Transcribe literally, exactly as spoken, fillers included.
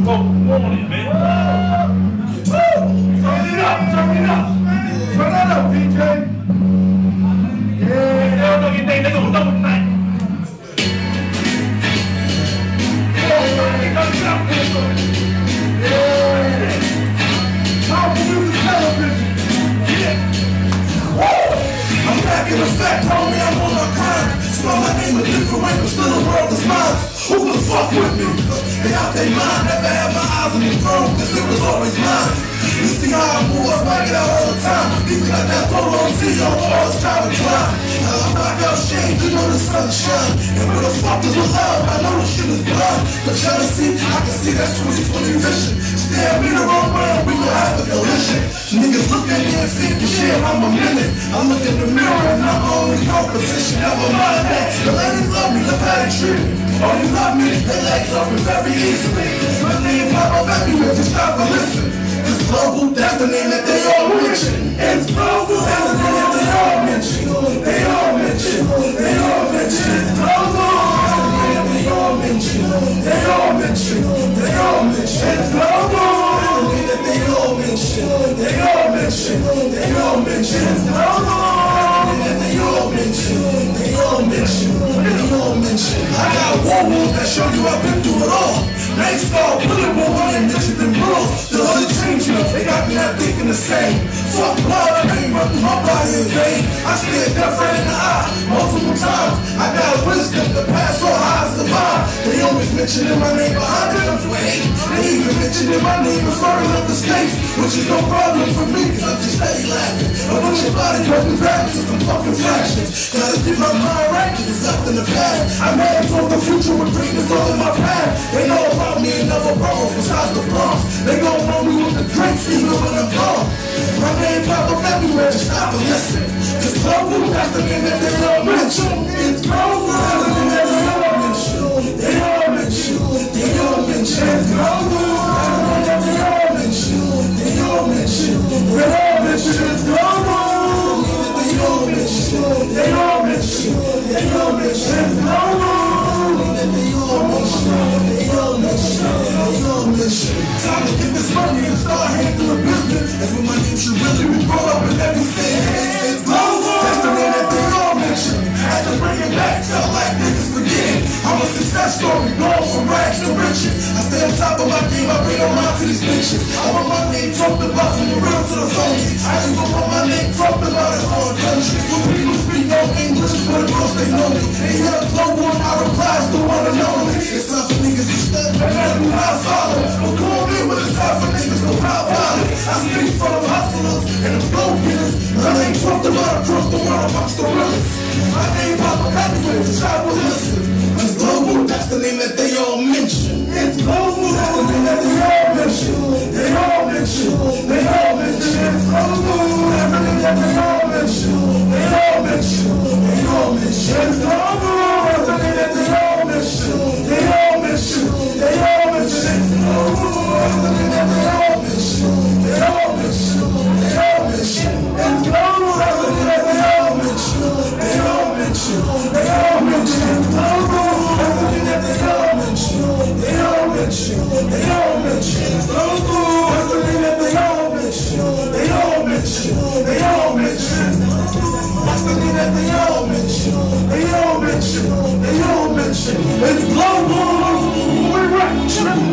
fucking morning, man. Turn it up, turn it up. Turn that up, D J. Yeah, they don't know you think they gonna know tonight. Yeah. Powerful music television. Yeah. I'm back in effect, homie, I'm on my grind. Spell my name a different way, but still the world is mine. Who the fuck with me? They out they mind, never had my eyes on the throne, cause it was always mine. You see how I move, I swag it out all the time. Even got that photo on T V, always trying to climb. Now I'm back out shade, you know the sun shine. And where the fuck is the love? I know the shit is blind. But jealousy, I can see that twenty twenty vision. Stare me the wrong way, we gon' have a collision. Niggas look at me and think, shit, I'm a minute. I look in the mirror and I'm only competition. Never mind that, the ladies love me, look how they treat me. Oh, you love me, they legs open very easily. My name pop up everywhere, just stop and listen. It's global, that's the name that they all mention. It's global, that's the name that they all mention. They all mention, they all mention. It's global, that's the name that they all mention. They all mention, they all mention. It's global, that's the name that they all mention. They all mention, they all mention. It's global, that's the name that they all mention. They all mention, they all mention. I got war wounds that show you I've been through it all. Night star, bullet wound, I ain't mentioned them rules. The other change up, they got me not thinking the same. Fuck blood, I ain't run through my body in vain. I stared death right in the eye, multiple times. I got wisdom, the past or how I survive. They always mentioning my name behind it, I'm hate. They even mentioning my name in front of the states, which is no problem for me, cause I'm just steady laughing. I want your body broken back to some fucking fractions. Gotta get my mind right, cause it's left in the past. I'm heading for the future with greatness all in my path. They know about me in other boroughs besides the Bronx. They gon' know me with the drinks, even when I'm gone. My name pop up everywhere, just stop and listen. Cause global, that's the name that they all mention. It's global, that's the name that they all mention. They all mention, they all mention. It's global, that's the name that they all mention. They all mention, they all mention. It's global, they all mention. They all mention, they all mention. It's global, they all mention. They all mention, they all mention. Time to get this money and start handling business. That's what my name should really be brought up in every city. It's global, that's the name that they all mention. Had to bring it back, felt like niggas forgetting. I'm a success story, going from rags to riches. I stay on top of my game, I bring on to these bitches. I want my name talked about from the real to the phonies. I even want my name talked about in foreign countries. When people speak no English, but across they know me. They hear global and I reply to the one and only. It's time for niggas to step back and do not follow. But call me when it's time for niggas to pop out. I speak for them hustlers and them go-getters. My name talked about across the world amongst the realest. My name pop up everywhere, just try to listen. It's global, that's the name that they all mention. It's global, that's the name that they all mention. They all mention, they all mention. It's global, that's the name that they all mention. They all mention, they all mention. It's global, that's the name that they all mention. They all mention, they all mention. It's global, that's the name that they all mention. They all mention, they all mention. It's global, that's the name that they all mention. They all mention, they all mention. It's global, that's the name that they all mention. They all mention, they all mention. It's global, that's the name that they all mention. They all mention, they all mention. That's the name that they all mention. They all mention, they all mention. It's global. We rock.